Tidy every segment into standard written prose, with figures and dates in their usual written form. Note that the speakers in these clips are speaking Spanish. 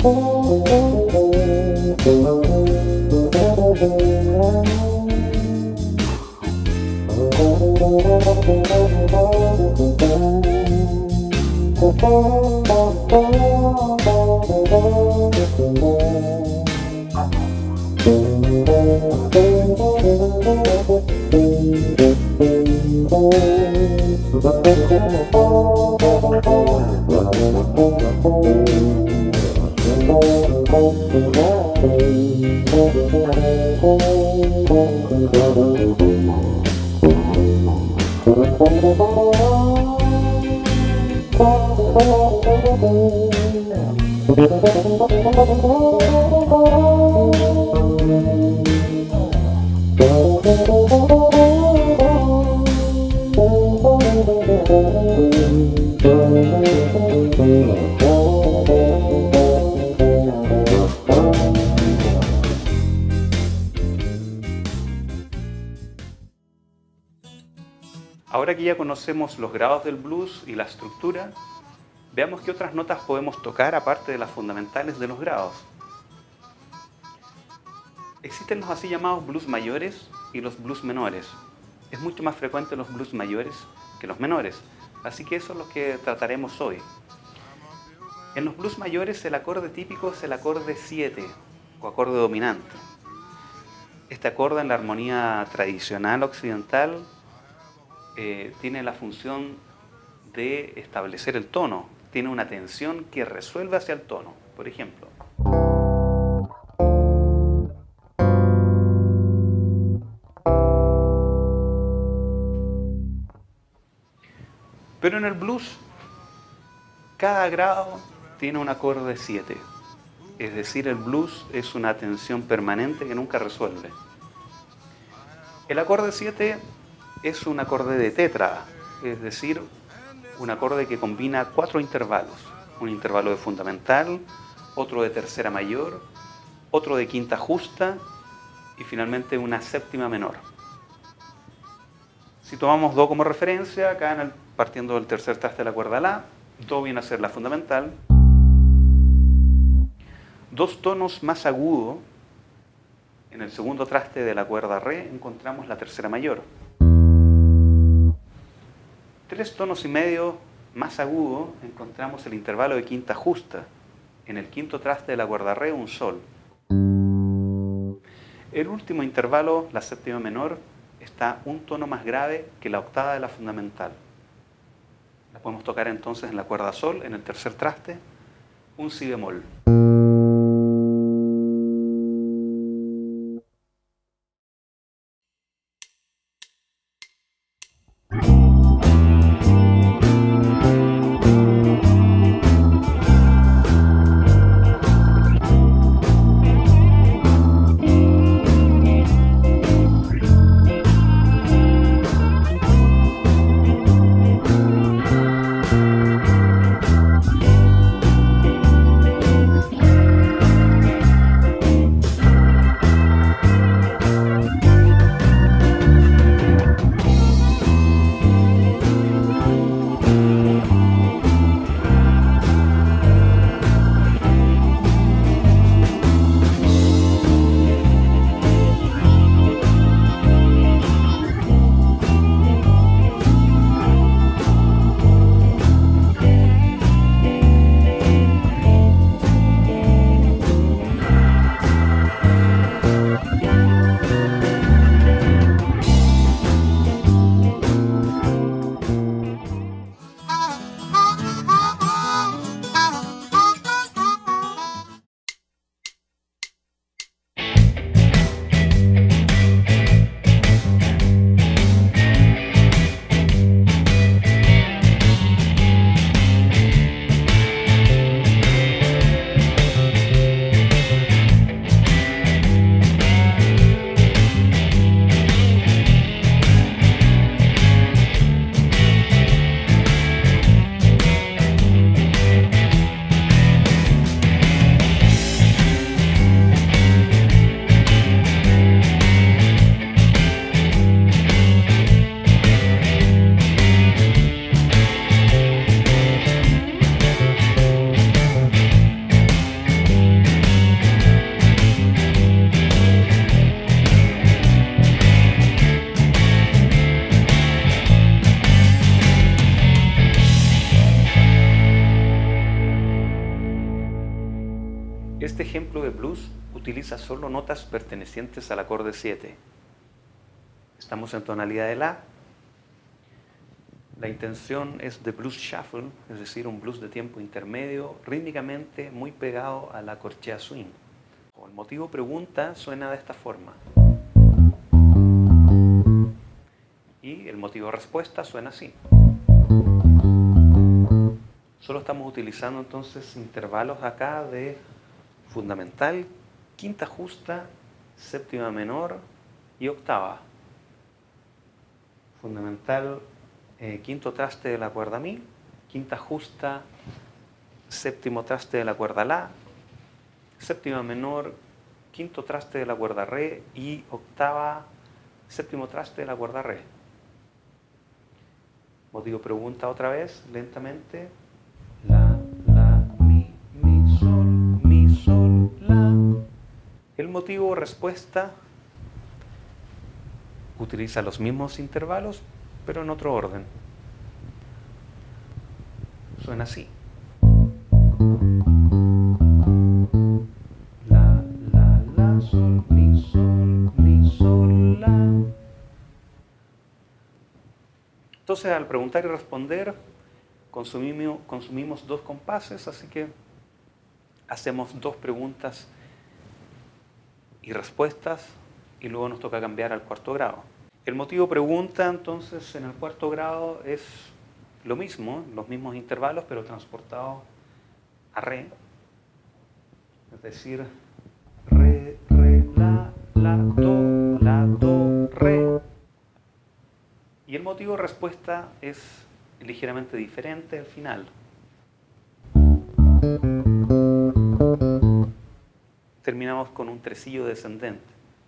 Ahora que ya conocemos los grados del blues y la estructura, veamos qué otras notas podemos tocar aparte de las fundamentales de los grados. Existen los así llamados blues mayores y los blues menores. Es mucho más frecuente los blues mayores que los menores, así que eso es lo que trataremos hoy. En los blues mayores el acorde típico es el acorde 7 o acorde dominante. Este acorde en la armonía tradicional occidental tiene la función de establecer el tono, tiene una tensión que resuelve hacia el tono. Por ejemplo, pero en el blues cada grado tiene un acorde 7, es decir, el blues es una tensión permanente que nunca resuelve. El acorde 7 es un acorde de tétrada, es decir, un acorde que combina 4 intervalos. Un intervalo de fundamental, otro de tercera mayor, otro de quinta justa y finalmente una séptima menor. Si tomamos Do como referencia, acá partiendo del tercer traste de la cuerda La, Do viene a ser la fundamental. 2 tonos más agudo, en el segundo traste de la cuerda Re encontramos la tercera mayor. 3 tonos y medio más agudo encontramos el intervalo de quinta justa. En el quinto traste de la cuerda Re, un Sol. El último intervalo, la séptima menor, está un tono más grave que la octava de la fundamental. La podemos tocar entonces en la cuerda Sol, en el tercer traste, un Si bemol. Este ejemplo de blues utiliza solo notas pertenecientes al acorde 7. Estamos en tonalidad de La. La intención es de blues shuffle, es decir, un blues de tiempo intermedio, rítmicamente muy pegado a la corchea swing. El motivo pregunta suena de esta forma. Y el motivo respuesta suena así. Solo estamos utilizando entonces intervalos acá de fundamental, quinta justa, séptima menor y octava. Fundamental, quinto traste de la cuerda Mi, quinta justa, séptimo traste de la cuerda La, séptima menor, quinto traste de la cuerda Re y octava, séptimo traste de la cuerda Re. Motivo pregunta otra vez, lentamente. La, mi, sol, la. El motivo respuesta utiliza los mismos intervalos, pero en otro orden. Suena así. La, sol, mi, sol, la. Entonces, al preguntar y responder, consumimos 2 compases, así que hacemos 2 preguntas y respuestas y luego nos toca cambiar al cuarto grado. El motivo pregunta, entonces, en el cuarto grado es lo mismo, los mismos intervalos, pero transportados a Re. Es decir, Re, la, do, Re. Y el motivo respuesta es ligeramente diferente al final. Terminamos con un tresillo descendente.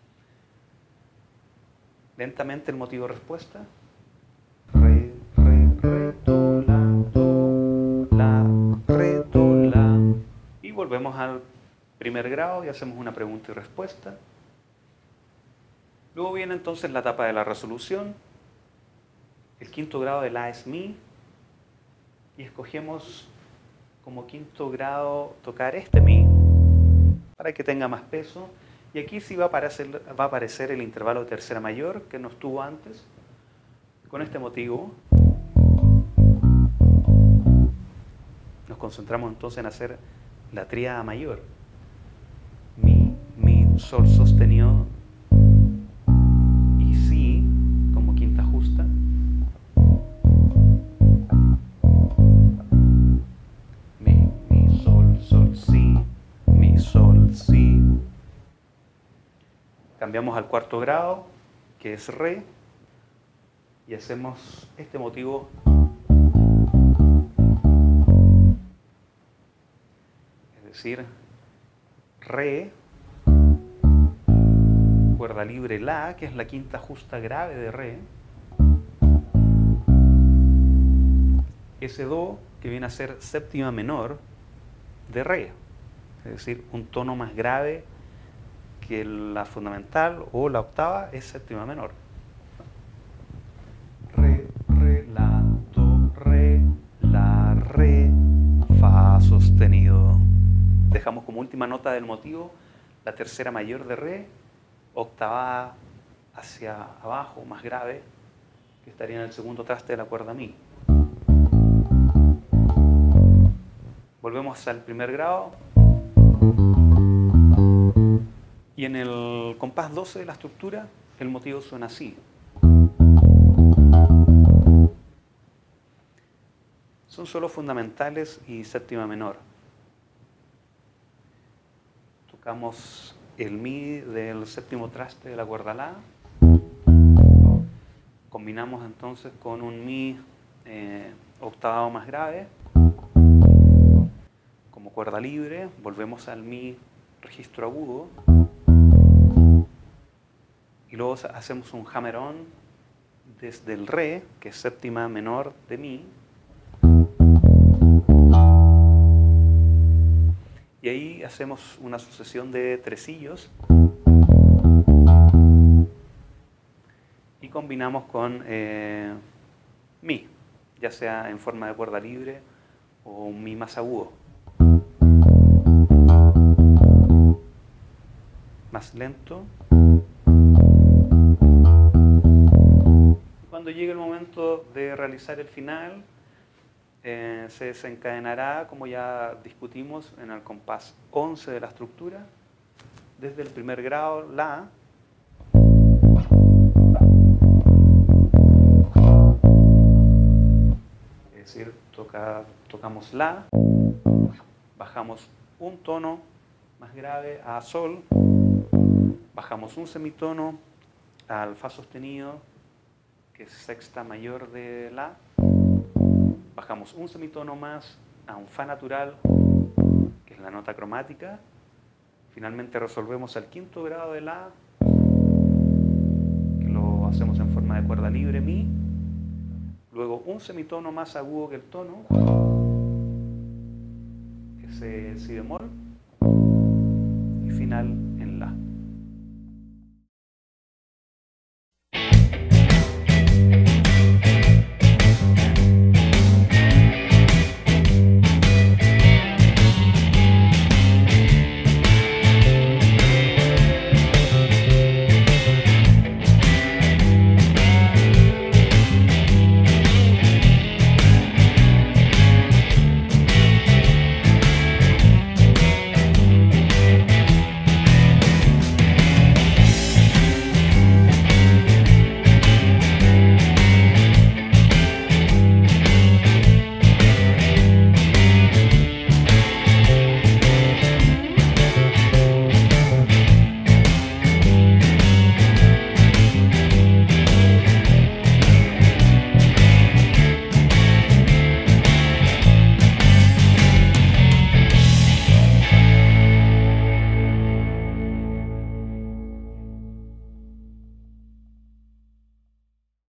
Lentamente el motivo respuesta. Re, do, la, re, do, la. Y volvemos al primer grado y hacemos una pregunta y respuesta. Luego viene entonces la etapa de la resolución. El quinto grado de La es Mi. Y escogemos como quinto grado tocar este Mi para que tenga más peso. Y aquí sí va a aparecer el intervalo de tercera mayor que no estuvo antes. Con este motivo nos concentramos entonces en hacer la tríada mayor. Mi, sol sostenido y Si como quinta justa. Mi, sol, Si, Mi, sol, Si. Cambiamos al cuarto grado, que es Re, y hacemos este motivo. Es decir, Re, cuerda libre La, que es la quinta justa grave de Re, ese Do, que viene a ser séptima menor de Re, es decir, un tono más grave que la fundamental o la octava es séptima menor. Re, la, re, Fa sostenido. Dejamos como última nota del motivo la tercera mayor de Re, octava hacia abajo, más grave, que estaría en el segundo traste de la cuerda Mi. Volvemos al primer grado. Y en el compás 12 de la estructura, el motivo suena así. Son solo fundamentales y séptima menor. Tocamos el Mi del séptimo traste de la cuerda La. Combinamos entonces con un Mi octavado más grave. Como cuerda libre, volvemos al Mi registro agudo. Y luego hacemos un hammer-on desde el Re, que es séptima menor de Mi. Y ahí hacemos una sucesión de tresillos. Y combinamos con Mi, ya sea en forma de cuerda libre o un Mi más agudo. más lento. Cuando llegue el momento de realizar el final, se desencadenará, como ya discutimos, en el compás 11 de la estructura, desde el primer grado, La, es decir, tocamos La, bajamos un tono más grave a Sol, bajamos un semitono al Fa sostenido, que es sexta mayor de La, bajamos un semitono más a un Fa natural, que es la nota cromática, finalmente resolvemos al quinto grado de La, que lo hacemos en forma de cuerda libre, Mi, luego un semitono más agudo que el tono, que es Si bemol, y final